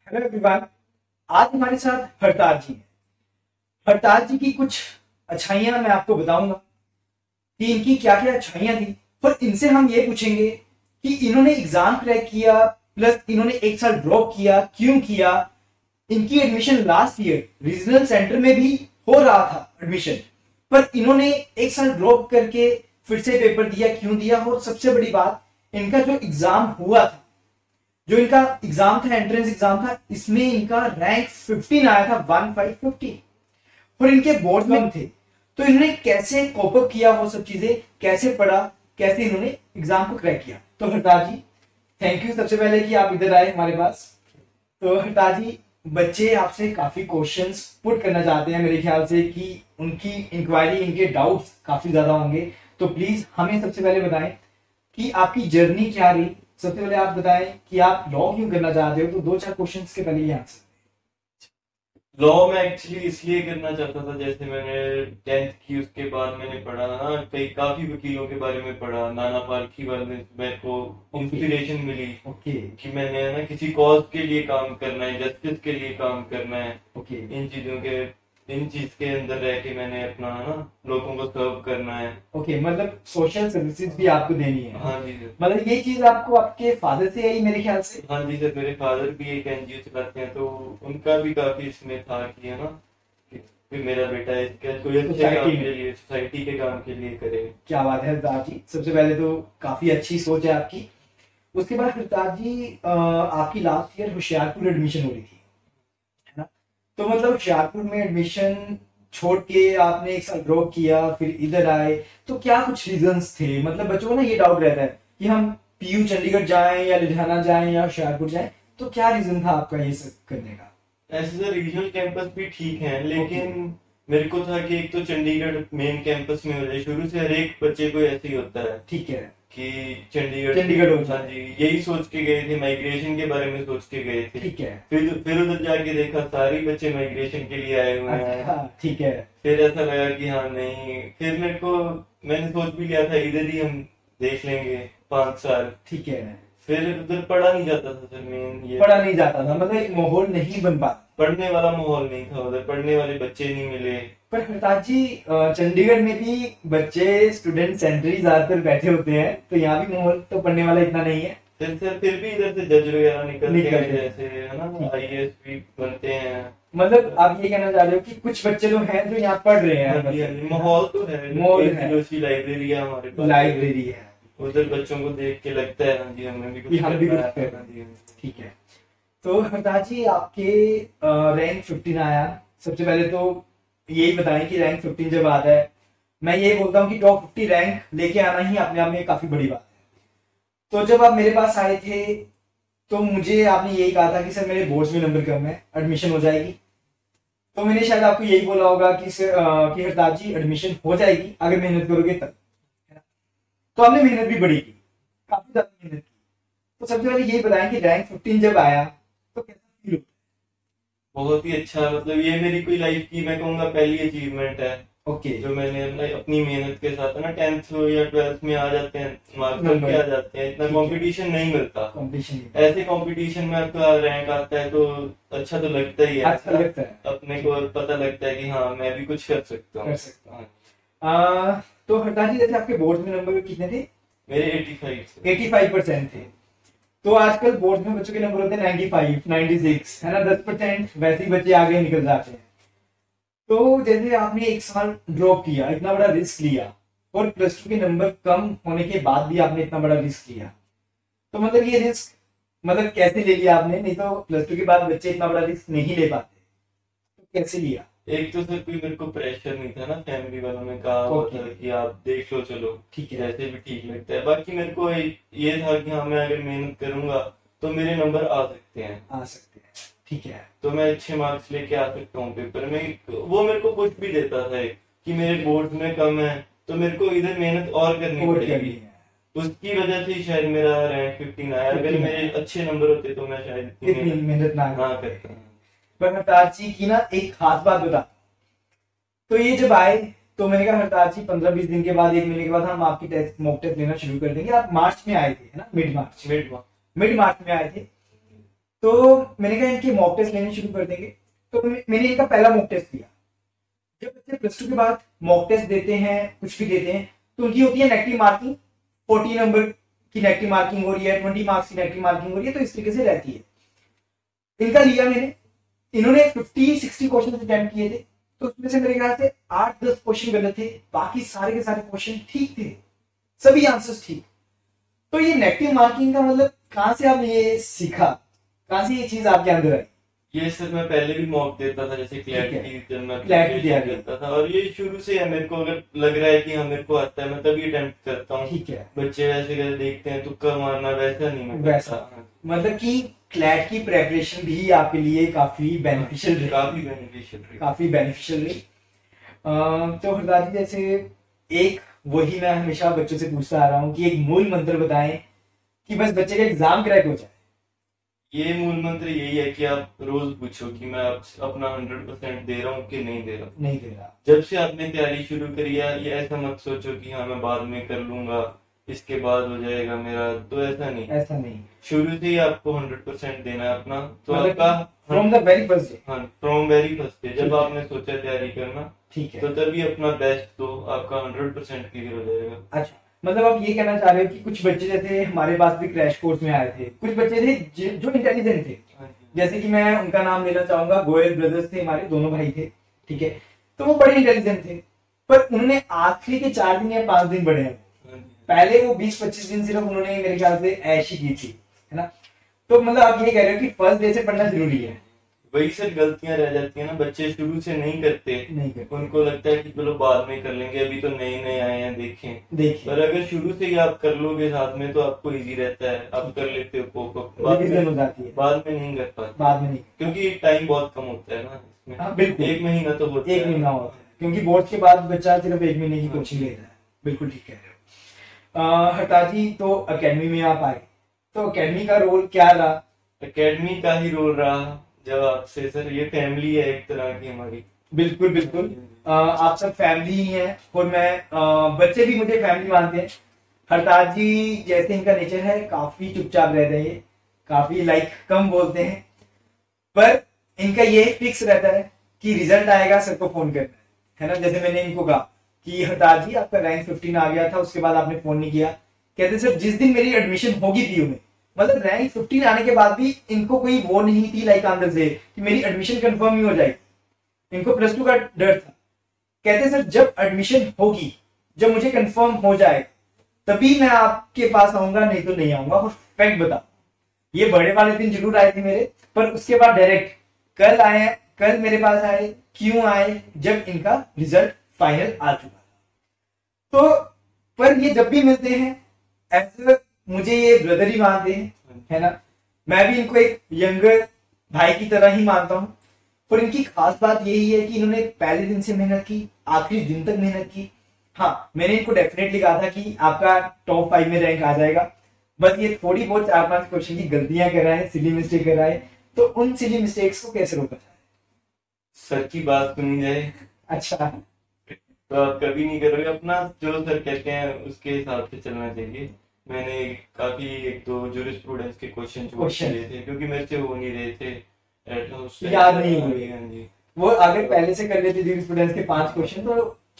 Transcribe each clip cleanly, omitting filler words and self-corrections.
Hello everyone. आज हमारे साथ हरताज जी हैं। हरताज जी की कुछ अच्छाइयां मैं आपको बताऊंगा कि इनकी क्या क्या अच्छाइयां थी, और इनसे हम ये पूछेंगे कि इन्होंने एग्जाम क्रैक किया प्लस इन्होंने एक साल ड्रॉप किया, क्यों किया। इनकी admission last year regional centre में भी हो रहा था एडमिशन, पर इन्होंने एक साल ड्रॉप करके फिर से पेपर दिया, क्यों दिया। और सबसे बड़ी बात, इनका जो एग्जाम हुआ था, जो इनका एग्जाम था, एंट्रेंस एग्जाम था, इसमें इनका रैंक 15 आया था, 1515, और इनके बोर्ड में थे। तो इन्होंने कैसे कोप अप किया, वो सब चीजें कैसे पढ़ा, कैसे इन्होंने एग्जाम को क्रैक किया। तो हरताज जी, थैंक यू सबसे पहले कि आप इधर आए हमारे पास। तो हरताज जी, बच्चे आपसे काफी क्वेश्चंस पुट करना चाहते हैं मेरे ख्याल से, कि उनकी इंक्वायरी, इनके डाउट्स काफी ज्यादा होंगे। तो प्लीज हमें सबसे पहले बताएं कि आपकी जर्नी क्या रही। सबसे पहले आप बताएं कि आप लॉ क्यों करना चाहते हो। तो दो चार क्वेश्चंस के पहले ये आंसर। लॉ में एक्चुअली इसलिए करना चाहता था, जैसे मैंने 10th की उसके बाद मैंने पढ़ा ना, कई काफी वकीलों के बारे में पढ़ा, नाना पालखी वाले मेरे को इंस्पिरेशन मिली ओके कि मैंने ना किसी कॉज के लिए काम करना है, जस्टिस के लिए काम करना है। ओके इन चीज के अंदर रह के मैंने अपना ना लोगों को सर्व करना है। ओके, मतलब सोशल सर्विसेज भी आपको देनी है। हाँ जी सर। मतलब ये चीज आपको आपके फादर से आई मेरे ख्याल से। हाँ जी सर, मेरे फादर भी एक एनजीओ चलाते हैं, तो उनका भी काफी इसमें था कि है ना कि मेरा बेटा इसका कोई अच्छे सोसाइटी काम में। के लिए, सोसाइटी के काम के लिए करे। क्या बात है हरताज जी, सबसे पहले तो काफी अच्छी सोच है आपकी। उसके बाद हरताज जी, आपकी लास्ट ईयर होशियारपुर एडमिशन हो रही थी, है ना। तो मतलब होशियारपुर में एडमिशन छोड़ के आपने एक साल ड्रॉप किया, फिर इधर आए। तो क्या कुछ रीजंस थे। मतलब बच्चों को ना ये डाउट रहता है कि हम पीयू चंडीगढ़ जाएं या लुधियाना जाएं या होशियारपुर जाएं। तो क्या रीजन था आपका ये सब करने का। ऐसे तो रीजनल कैंपस भी ठीक है, लेकिन मेरे को था कि एक तो चंडीगढ़ मेन कैंपस में हो जाए। शुरू से हर एक बच्चे को ऐसे ही होता है ठीक है, कि चंडीगढ़ चंडीगढ़ हो हाँ जाए। जी, यही सोच के गए थे, माइग्रेशन के बारे में सोच के गए थे। ठीक है। फिर उधर जाके देखा सारे बच्चे माइग्रेशन के लिए आए हुए हैं। अच्छा, ठीक है। फिर ऐसा लगा कि हाँ नहीं, फिर मैंने सोच भी लिया था इधर ही हम देख लेंगे 5 साल। ठीक है। फिर उधर पढ़ा नहीं जाता था सर, मेन ये पढ़ा नहीं जाता था, मतलब एक माहौल नहीं बन पाता। पढ़ने वाला माहौल नहीं था उधर, पढ़ने वाले बच्चे नहीं मिले। पर हरताज जी, चंडीगढ़ में भी बच्चे स्टूडेंट सेंटर ही ज्यादातर बैठे होते हैं, तो यहाँ भी माहौल तो पढ़ने वाला इतना नहीं है। फिर भी इधर से जज वगैरह निकलते हैं, निकलते हैं। जैसे है ना आईएएस भी बनते हैं। मतलब आप ये कहना चाह रहे हो कि कुछ बच्चे तो हैं जो यहाँ पढ़ रहे हाँ जी, हाँ हैं। जी, माहौल तो है। माहौल है। जोशी लाइब्रेरी है हमारे पास, लाइब्रेरी है। उधर बच्चों को देख के लगता है हाँ जी हमें भी कि कुछ हम भी कुछ करना कर है। रहे हाँ हैं। जी, हाँ जी। ठीक है। तो हरताज जी, आपके रैंक 15 आया। सबसे पहले तो यही बताएं कि रैंक 15 जब आता है, मैं ये बोलता हूँ कि टॉप 50 रैंक लेके आना ही अपने आप में काफी बड़ी बात है। तो जब आप मेरे पास आए थे, तो मुझे आपने यही कहा था कि सर मेरे बोर्ड्स में नंबर कम है, एडमिशन हो जाएगी। तो मैंने शायद आपको यही बोला होगा कि सर कि हरताज जी एडमिशन हो जाएगी अगर मेहनत करोगे तब, है ना। तो आपने मेहनत भी बड़ी की, काफी ज्यादा मेहनत की। तो सबसे पहले यही बताएं कि रैंक 15 जब आया तो कैसा फील होता बहुत ही अच्छा, मतलब ये मेरी कोई लाइफ की मैं कहूँगा पहली अचीवमेंट है। है। ओके। जो मैंने अपनी मेहनत के साथ ना 10th या 12th में आ जाते हैं मार्क्स नंबर। के आ जाते हैं, इतना ठीक है। कंपटीशन नहीं मिलता। कंपटीशन ऐसे कंपटीशन में आपका रैंक आता है तो अच्छा तो लगता ही है, अच्छा लगता है। अपने को पता लगता है कि हाँ मैं भी कुछ कर सकता हूँ। कर सकता हूँ। तो हरताज जी, जैसे आपके बोर्ड में नंबर कितने थे। मेरे 85 से 85% थे। तो आजकल बोर्ड में बच्चों के नंबर होते हैं 95, 96, है ना। 10% वैसे ही बच्चे आगे निकल जाते हैं। तो जैसे आपने एक साल ड्रॉप किया, इतना बड़ा रिस्क लिया, और प्लस टू के नंबर कम होने के बाद भी आपने इतना बड़ा रिस्क लिया, तो मतलब ये रिस्क मतलब कैसे ले लिया आपने। नहीं तो प्लस टू के बाद बच्चे इतना बड़ा रिस्क नहीं ले पाते, तो कैसे लिया। एक तो सर कोई मेरे को प्रेशर नहीं था ना, फैमिली वालों ने कहा हुआ ओके। था कि आप देख लो चलो, ठीक है। जैसे भी ठीक लगता है। बाकी मेरे को ये था कि हाँ मैं अगर मेहनत करूंगा तो मेरे नंबर आ सकते हैं, आ सकते हैं। ठीक है। तो मैं अच्छे मार्क्स लेके आ सकता हूँ पेपर में। वो मेरे को पुश भी देता था कि मेरे बोर्ड में कम है तो मेरे को इधर मेहनत और करनी और पड़ेगी। करनी है। उसकी वजह से ही शायद मेरा रैंक 15 आया। अगर 15 मेरे अच्छे नंबर होते तो मैं शायद इतनी इतनी मेहनत ना ना करते। करता। पर हरताज जी की ना एक खास बात बता। तो ये जब आए, तो मैंने कहा हरताज जी 15-20 दिन के बाद, 1 महीने के बाद हम आपकी टेस्ट मॉक टेस्ट लेना शुरू कर देंगे। आप मार्च में आए थे, है ना, mid March. Mid mid March में आए थे। तो मैंने कहा इनके मॉक टेस्ट लेने शुरू कर देंगे। तो मैंने इनका पहला मॉक टेस्ट दिया। जब बच्चे प्लस टू के बाद मॉक टेस्ट देते हैं, कुछ भी देते हैं, तो उनकी होती है नेगेटिव मार्किंग, 40 नंबर की नेगेटिव मार्किंग हो रही है, 20 मार्क्स की नेगेटिव मार्किंग हो रही है, तो इस तरीके से रहती है। इनका लिया मैंने, इन्होंने 50-60 क्वेश्चन अटेम्प्ट किए थे, तो उसमें से मेरे ख्याल से 8-10 क्वेश्चन गलत थे, बाकी सारे के सारे क्वेश्चन ठीक थे, सभी आंसर्स ठीक। तो ये नेगेटिव मार्किंग का मतलब कहां से आपने ये सीखा, कहां से ये चीज आपके अंदर आई? ये सर मैं पहले भी मॉक देता था, जैसे क्लैट ठीक है। की जब मैं क्लैट की प्रिपरेशन तैयारी। करता था, और ये शुरू से है, मेरे को अगर लग रहा है कि हाँ मेरे को आता है मैं तभी अटेम्प्ट करता हूँ। ठीक है। बच्चे वैसे कैसे देखते हैं तुक्का मारना, वैसा नहीं मैं वैसा। करता। मतलब कि क्लैट की प्रेपरेशन भी आपके लिए काफी बेनिफिशियल रही। काफी बेनिफिशियल रही। काफी बेनिफिशियल रही। तो हरदार जी, जैसे एक वही मैं हमेशा बच्चों से पूछता आ रहा हूँ कि एक मूल मंत्र बताएं कि बस बच्चे का एग्जाम क्रैक हो जाए। ये मूल मंत्र यही है कि आप रोज पूछो कि मैं अपना 100% दे रहा हूँ कि नहीं दे रहा। नहीं दे रहा। जब से आपने तैयारी शुरू करी है, ये ऐसा मत सोचो कि हाँ मैं बाद में कर लूंगा, इसके बाद हो जाएगा मेरा, तो ऐसा नहीं। ऐसा नहीं, शुरू से ही आपको 100% देना है अपना। तो मतलब आपका from the very first day. हाँ, फ्रॉम वेरी फर्स्ट डे ठीक जब है। आपने सोचा तैयारी करना, ठीक है। तो तभी अपना बेस्ट दो, आपका 100% क्लियर हो जाएगा। अच्छा, मतलब आप ये कहना चाह रहे हो कि कुछ बच्चे जैसे हमारे पास भी क्रैश कोर्स में आए थे, कुछ बच्चे थे जो इंटेलिजेंट थे, हाँ जी। जैसे कि मैं उनका नाम लेना चाहूंगा, गोयल ब्रदर्स थे, हमारे दोनों भाई थे। ठीक है। तो वो बड़े इंटेलिजेंट थे, पर उन्होंने आखिरी के 4 दिन या 5 दिन पढ़े हैं। हाँ जी। पहले वो 20-25 दिन सिर्फ उन्होंने मेरे ख्याल से ऐश ही की थी, है ना। तो मतलब आप ये कह रहे हो कि फर्स्ट डे से पढ़ना जरूरी है। वही सब गलतियां रह जाती है ना, बच्चे शुरू से नहीं करते। नहीं करते। उनको लगता है कि चलो बाद में कर लेंगे, अभी तो नए नए आए हैं, देखें। देखिए, पर अगर शुरू से ही आप कर लोगे साथ में, तो आपको इजी रहता है, आप कर लेते हो कोप। बाद रिवीजन हो में जाती है, बाद में नहीं कर पाते, बाद में नहीं। क्योंकि टाइम बहुत कम होता है ना इसमें। हाँ, बिल्कुल। 1 महीना तो होता है। 1 महीना होता है, क्योंकि बोर्ड के बाद बच्चा सिर्फ 1 महीने की कोचिंग लेता है। बिल्कुल ठीक कह रहे हो। हरताज जी, तो अकेडमी में आप आए, तो अकेडमी का रोल क्या रहा? एकेडमी का ही रोल रहा जब आपसे, सर ये फैमिली है एक तरह की हमारी। बिल्कुल बिल्कुल। आप सब फैमिली ही हैं, और मैं बच्चे भी मुझे फैमिली मानते हैं। हरताज जी जैसे इनका नेचर है, काफी चुपचाप रहते हैं, काफी कम बोलते हैं, पर इनका ये फिक्स रहता है कि रिजल्ट आएगा सर को फोन करना है ना। जैसे मैंने इनको कहा कि हरताज जी आपका रैंक 15 आ गया था, उसके बाद आपने फोन नहीं किया। कहते सर जिस दिन मेरी एडमिशन होगी पीयू में, मतलब रैंक 15 आने के बाद भी इनको कोई वो नहीं थी अंदर से कि मेरी एडमिशन कंफर्म ही हो जाएगी। इनको प्लस 2 का डर था। कहते सर जब एडमिशन होगी, जब मुझे कंफर्म हो जाए, तभी मैं आपके पास आऊंगा, नहीं तो नहीं आऊंगा। और फैक्ट बता, ये बर्थडे वाले दिन जरूर आए थे मेरे, पर उसके बाद डायरेक्ट कल आए, कल मेरे पास आए। क्यों आए? जब इनका रिजल्ट फाइनल आ चुका था। तो पर ये जब भी मिलते हैं ऐसे मुझे ये ब्रदर ही मानते हैं, है ना। मैं भी इनको एक यंगर भाई की तरह ही मानता हूँ। पर इनकी खास बात यही है कि इन्होंने पहले दिन से मेहनत की, आखिरी दिन तक मेहनत की। हाँ, मैंने इनको डेफिनेटली कहा था कि आपका टॉप 5 में रैंक आ जाएगा, बस ये थोड़ी बहुत 4-5 क्वेश्चन की गलतियां कर रहा है, सिली मिस्टेक कर रहा है। तो उन सिली मिस्टेक्स को कैसे रोका जाए? सर की बात सुनी जाए। अच्छा, तो आप कभी नहीं करोगे, अपना जो सर कहते हैं उसके हिसाब से चलना चाहिए। मैंने काफी 1-2 जूरिस्प्रूडेंस के क्वेश्चन लिए थे, क्योंकि मेरे से हो नहीं रहे थे, याद नहीं हुए। हाँ जी। वो अगर पहले से कर लेते जूरिस्प्रूडेंस के 5 क्वेश्चन, तो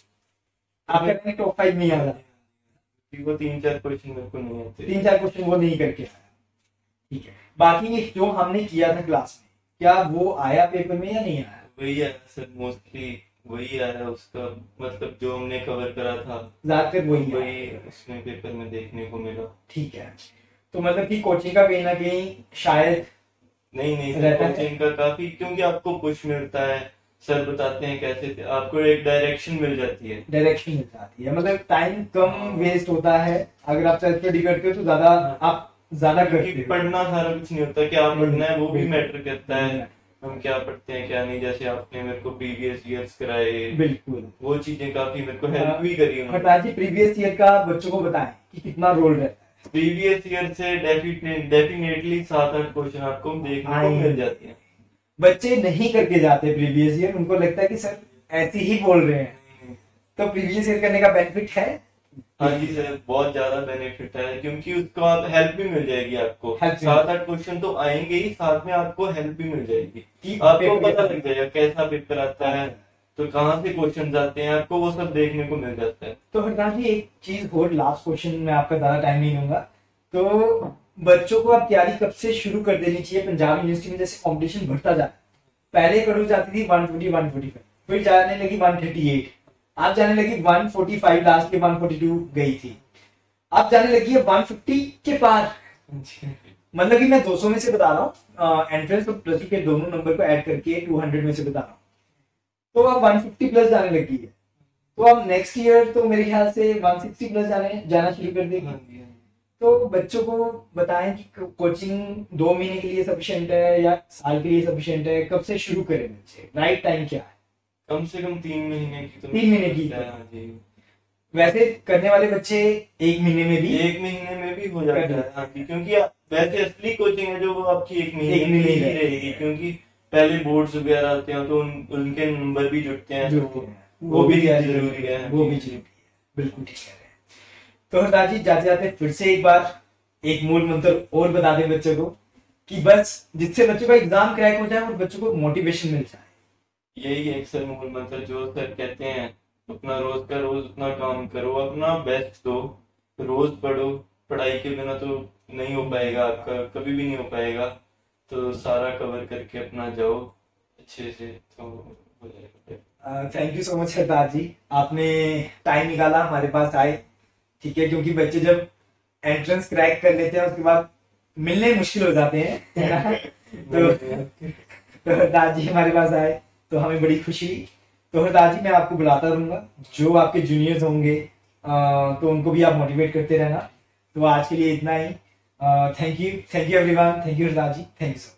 आपका टॉप 5 में आ जाता। वो 3-4 क्वेश्चन मेरे को नहीं आते। 3-4 क्वेश्चन वो नहीं करके आया। ठीक है। बाकी जो हमने किया था क्लास में, क्या वो आया पेपर में या नहीं आया? वही आया सर, मोस्टली वही आया। उसका मतलब जो हमने कवर करा था ज्यादातर वही उसमें पेपर में देखने को मिला। ठीक है। तो मतलब कि कोचिंग का कहीं ना कहीं शायद नहीं सर, कोचिंग का काफी, क्योंकि आपको पुश मिलता है, सर बताते हैं कैसे, आपको एक डायरेक्शन मिल जाती है। डायरेक्शन मिल जाती है, मतलब टाइम कम वेस्ट होता है। अगर आप सेल्फ स्टडी करते हो तो ज्यादा आप ज्यादा करते हो। पढ़ना सारा कुछ नहीं होता, क्या पढ़ना है वो भी मैटर करता है, हम क्या पढ़ते हैं क्या नहीं। जैसे आपने मेरे को प्रीवियस ईयर्स कराए, बिल्कुल वो चीजें काफी मेरे को हेल्प भी करी। हरताज जी, प्रीवियस ईयर का बच्चों को बताएं कि कितना रोल रहता है। प्रीवियस ईयर से डेफिनेटली 7-8 क्वेश्चन आपको देखने को मिल जाते हैं। बच्चे नहीं करके जाते प्रीवियस ईयर, उनको लगता है कि सर ऐसे ही बोल रहे हैं। तो प्रीवियस ईयर करने का बेनिफिट है। हाँ जी सर, बहुत ज्यादा बेनिफिट है, क्योंकि उसको आप हेल्प भी मिल जाएगी आपको। Help भी 7-8 क्वेश्चन तो आएंगे ही, साथ में आपको हेल्प भी मिल जाएगी। कि आपको पेपर पता कैसा लग जाएगा कैसा पेपर आता है, तो कहाँ से क्वेश्चन आते हैं, आपको वो सब देखने को मिल जाता है। तो हरदान जी एक चीज और, लास्ट क्वेश्चन में आपका ज्यादा टाइम नहीं लूंगा। तो बच्चों को अब तैयारी कब से शुरू कर देनी चाहिए? पंजाब यूनिवर्सिटी में जैसे कंपटीशन बढ़ता जा रहा है, पहले कट ऑफ जाती थी 120 145, फिर जाने लगी 138, अब जाने लगी 145, लास्ट के 142 गई थी, अब जाने लगी है 150 के पार। मतलब कि मैं 200 में से बता रहा हूँ, एंट्रेंस और प्लस टू के दोनों नंबर को ऐड करके 200 में से बता रहा हूँ। तो अब 150 प्लस जाने लगी है, तो अब नेक्स्ट ईयर तो मेरे ख्याल से 160 प्लस जाना शुरू कर देगी। तो बच्चों को बताएं कि कोचिंग 2 महीने के लिए सफिशिएंट है या साल के लिए सफिशिएंट है, कब से शुरू करें बच्चे, राइट टाइम क्या है? कम से कम 3 महीने की तो 3 महीने की। हाँ जी। वैसे करने वाले बच्चे 1 महीने में भी 1 महीने में भी हो जाता है। हाँ जी, क्योंकि वैसे असली कोचिंग है जो वो आपकी 1 महीने एक महीने की ही ही रहेगी, क्योंकि पहले बोर्ड्स वगैरह आते हैं तो उनके नंबर भी जुड़ते हैं, वो भी तैयारी जरूरी है। वो भी जरूरी है, बिल्कुल ठीक कह रहे हैं। तो हरदास जी जाते जाते फिर से एक बार एक मूल मंत्र और बता दें बच्चों को, कि बस जिससे बच्चों का एग्जाम क्रैक हो जाए और बच्चों को मोटिवेशन मिल जाए। यही एक सर मूल मंत्र जो सर कहते हैं, अपना रोज का रोज उतना काम करो, अपना बेस्ट दो, रोज पढ़ो, पढ़ाई के बिना तो नहीं हो पाएगा आपका, कभी भी नहीं हो पाएगा, तो सारा कवर करके अपना जाओ अच्छे से, तो हो जाएगा। Thank you so much Hardas ji, आपने टाइम निकाला हमारे पास आए, ठीक है, क्योंकि बच्चे जब एंट्रेंस क्रैक कर लेते हैं उसके बाद मिलने मुश्किल हो जाते हैं, है ना? तो हरदास जी हमारे पास आए तो हमें बड़ी खुशी हुई। तो हरदास जी मैं आपको बुलाता रहूंगा, जो आपके जूनियर्स होंगे तो उनको भी आप मोटिवेट करते रहना। तो आज के लिए इतना ही। Thank you everyone, thank you Hardas ji, thank you so much.